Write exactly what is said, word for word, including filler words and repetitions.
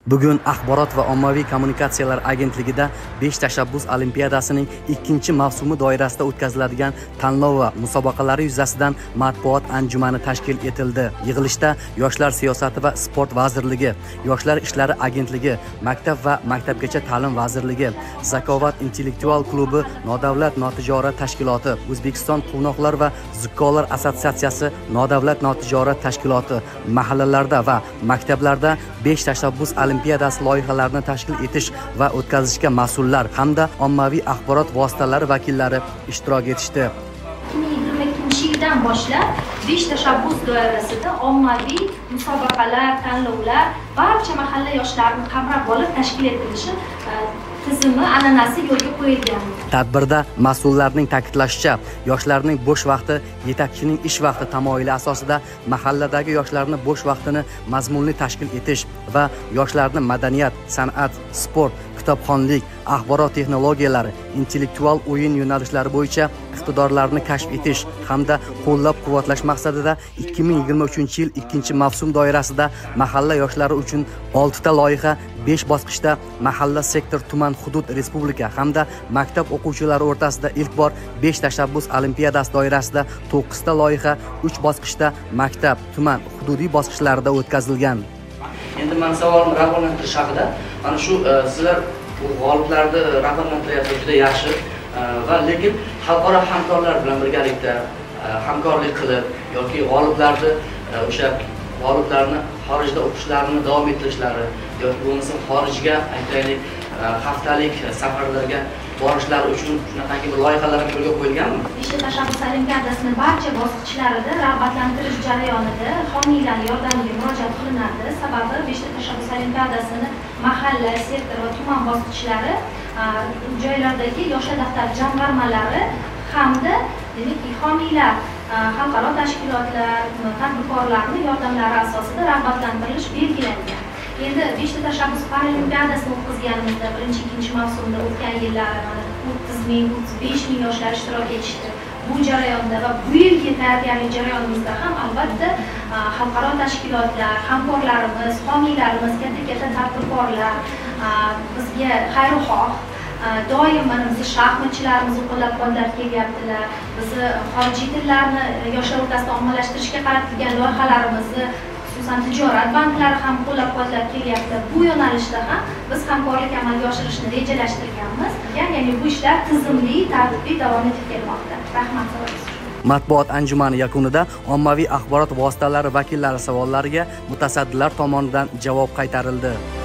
Bugun Axborot va ommaviy kommunikatsiyalar agentligida besh tashabbus olimpiadasining ikkinchi mavsumi doirasida o'tkaziladigan tanlov va musobaqalari yuzasidan matbuot anjumani tashkil etildi. Yig'ilishda Yoshlar siyosati va sport vazirligi, Yoshlar ishlari agentligi, Maktab va maktabgacha ta'lim vazirligi, Zakovat intellektual klubi, Nodavlat notijorat tashkiloti, O'zbekiston Quvnoqlar va zukkolar assotsiatsiyasi, Nodavlat notijorat tashkiloti, mahallalarda va maktablarda besh tashabbus olimpiadasi loyihalarini tashkil etish va o'tkazishga mas'ullar hamda ommaviy axborot vositalari vakillari ishtirok etishdi. ikki ming yigirma ikkinchi yildan boshlab besh tashabbus doirasida ommaviy musobaqalar, tanlovlar barcha mahalla yoshlarini qamrab olib tashkil etilishi tizimi an'anasi yo'lga qo'yilgan. Tadbirda mas'ullarning ta'kidlashicha, yoshlarning bo'sh vaqti yetakchining ish vaqti tamoyili asosida mahalladagi yoshlarning bo'sh vaqtini mazmunli tashkil etish va yoshlarni madaniyat, san'at, sport, kitobxonlik, axborot texnologiyalari, intellektual o'yin yo'nalishlari bo'yicha iqtidorlarni kashf etish hamda qo'llab-quvvatlash maqsadida ikki ming yigirma uchinchi yil ikkinchi mavsum doirasida mahalla yoshlari uchun olti ta loyiha besh bosqichda mahalla, sektor, tuman, hudud, respublika hamda maktab o'quvchilari o'rtasida ilk bor besh tashabbus olimpiadasi doirasida to'qqiz ta loyiha uch bosqichda maktab, tuman, hududiy bosqichlarida o'tkazilgan. Endi men savolim rag'batlantirish haqida. Mana shu sizlar bu g'oliblarni rag'batlantiryapsiz, juda yaxshi va lekin xalqaro hamkorlar bilan birgalikda hamkorlik qilib yoki g'oliblarni o'sha g'oliblarni xorijda o'qishlarini davom ettirishlari yoki bo'lmasa xorijga aytaylik haftalik safarlarga borishlari uchun shunaqangi bir loyihalar yo'lga qo'yilganmi? besh tashabbus olimpiadasining barcha bosqichlarida rag'batlantirish jarayonida homiylar yordamiga murojaat qilinadi. Sababi besh tashabbus olimpiadasini mahalla, sektor va tuman bosqichlari joylardagi yoshlar daftari jamg'armalari hamda demak homiylar, xalqaro tashkilotlar, tadbirkorlarning yordamlari asosida rag'batlantirilish belgilangan. Endi besh tashabbus paralimpiadasini o'tkazganimizda birinchi ikkinchi mavsumda o'tgan yillari o'ttiz ming o'ttiz besh ming yoshlar ishtirok etishdi. Bu jarayonda va bu yilgi tayyorgarlik jarayonimizda ham albatta xalqaro tashkilotlar, hamkorlarimiz, homiylarimiz, katta-katta tadbirkorlar bizga xayrixoh doim mana bizni shaxmatchilarimizni qo'llab-quvvatlab kelyaptilar. Bizni xorijiy tillarni yoshlar o'rtasida ommalashtirishga qaratilgan loyihalarimizni xususan tijorat banklari ham qo'llab-quvvatlab kelyapti. Bu yo'nalishda ham biz hamkorlik amalga oshirishni rejalashtirganmiz. Ya'ni bu ishlar tizimli, tartibli davom etib kelmoqda. Rahmat. Matbuot anjumani yakunida ommaviy axborot vositalari vakillari savollariga mutasaddilar tomonidan javob qaytarildi.